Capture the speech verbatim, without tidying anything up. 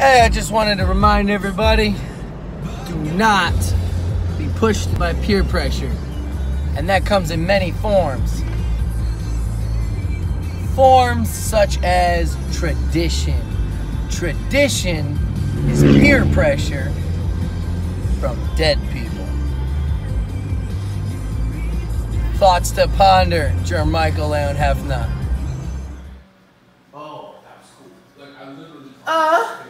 Hey, I just wanted to remind everybody, do not be pushed by peer pressure. And that comes in many forms. Forms such as tradition. Tradition is peer pressure from dead people. Thoughts to ponder, Jermichael Leon Hefner. Oh, that was cool. Like, I literally... Uh...